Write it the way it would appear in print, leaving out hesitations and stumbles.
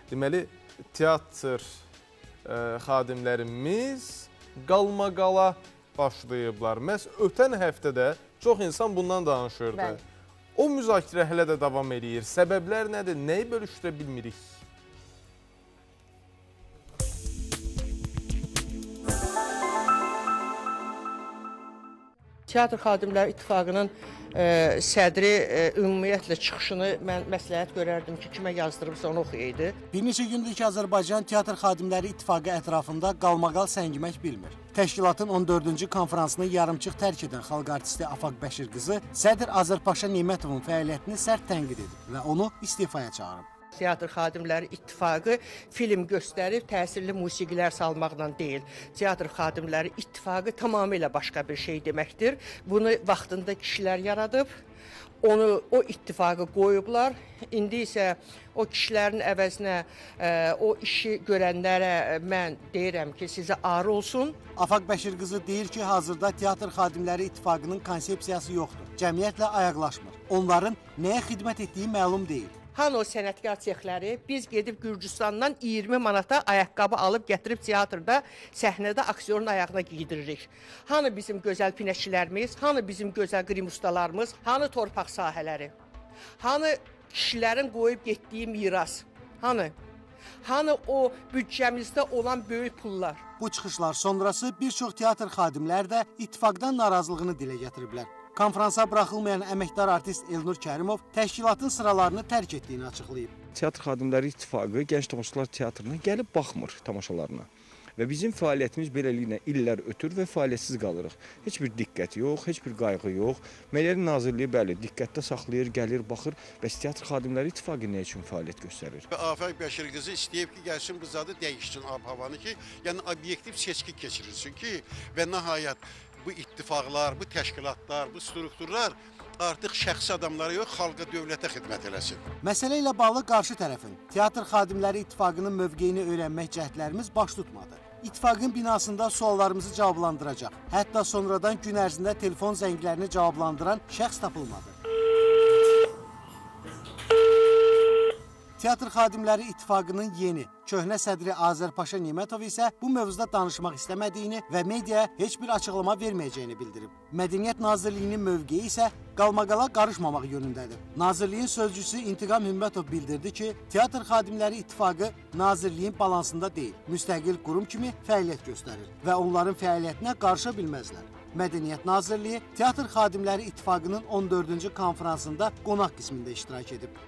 Deməli, teatr xadimlərimiz qalmaqala başlayıblar. Məhz ötən həftədə çox insan bundan danışırdı. O müzakirə hələ də davam edir. Səbəblər nədir? Nəyi bölüşdürə bilmirik? Teatr Xadimləri İttifaqının sədri ümumiyyətlə çıxışını mən məsləhət görərdim ki, kimə yazdırıbsa onu oxuyaydı. Bir neçə gündür ki, Azərbaycan Teatr Xadimləri İttifaqı ətrafında qalmaqal səngimək bilmir. Təşkilatın 14-cü konfransını yarımçıq tərk edən xalq artisti Afaq Bəşir qızı sədr Azərpaşa Nimətovun fəaliyyətini sərt tənqid edib və onu istifaya çağırıb. Teatr Xadimləri İttifaqı film göstərib təsirli musiqilər salmaqla deyil. Teatr Xadimləri İttifaqı tamamilə başqa bir şey deməkdir. Bunu vaxtında kişilər yaradıb, o ittifaqı qoyublar. İndi isə o kişilərin əvəzinə o işi görənlərə mən deyirəm ki, sizə ar olsun. Afaq Bəşir qızı deyir ki, hazırda Teatr Xadimləri İttifaqının konsepsiyası yoxdur. Cəmiyyətlə ayaqlaşmır. Onların nəyə xidmət etdiyi məlum deyil. Hanı o sənətkar sexləri? Biz gedib Gürcüstandan 20 manata ayaqqabı alıb gətirib teatrda, səhnədə aktyorun ayağına giydiririk. Hanı bizim gözəl pinəçilərimiz, hanı bizim gözəl qrim ustalarımız, hanı torpaq sahələri? Hanı kişilərin qoyub getdiyi miras? Hanı? Hanı o büdcəmizdə olan böyük pullar? Bu çıxışlar sonrası bir çox teatr xadimləri də ittifaqdan narazılığını dilə gətiriblər. Konfransa buraxılmayan əməkdar artist Elnur Kərimov təşkilatın sıralarını tərk etdiyini açıqlayıb. Teatr Xadimləri İttifaqı Gənc Tamaşaçılar Teatrına gəlib baxmır tamaşalarına. Və bizim fəaliyyətimiz beləliklə illər ötür və fəaliyyətsiz qalırıq. Heç bir diqqət yox, heç bir qayğı yox. Mədəniyyət Nazirliyi bəli, diqqətdə saxlayır, gəlir, baxır. Bəs Teatr Xadimləri İttifaqı nə üçün fəaliyyət göstərir? Afaq Bəşir qızı istəyib ki, gəlsin bu zadı dəyişsin ab-havanı ki, yəni obyektiv seçki keçirilsin ki, və nəhayət bu ittifaqlar, bu təşkilatlar, bu strukturlar artıq şəxsi adamlara yox, xalqa, dövlətə xidmət eləsin. Məsələ ilə bağlı qarşı tərəfin Teatr Xadimləri İttifaqının mövqeyini öyrənmək cəhdlərimiz baş tutmadı. İttifaqın binasında suallarımızı cavablandıracaq. Hətta sonradan gün ərzində telefon zənglərini cavablandıran şəxs tapılmadı. Teatr Xadimləri İttifaqının yeni, köhnə sədri Azərpaşa Nimetov isə bu mövzuda danışmaq istəmədiyini və mediaya heç bir açıqlama verməyəcəyini bildirib. Mədəniyyət Nazirliyinin mövqeyi isə qalmaqala qarışmamaq yönündədir. Nazirliyin sözcüsü İntiqam Hümbətov bildirdi ki, Teatr Xadimləri İttifaqı Nazirliyin balansında deyil, müstəqil qurum kimi fəaliyyət göstərir və onların fəaliyyətinə qarışa bilməzlər. Mədəniyyət Nazirliyi Teatr Xadimləri İttifaqının 14-cü konfransında qonaq qismində iştirak edib.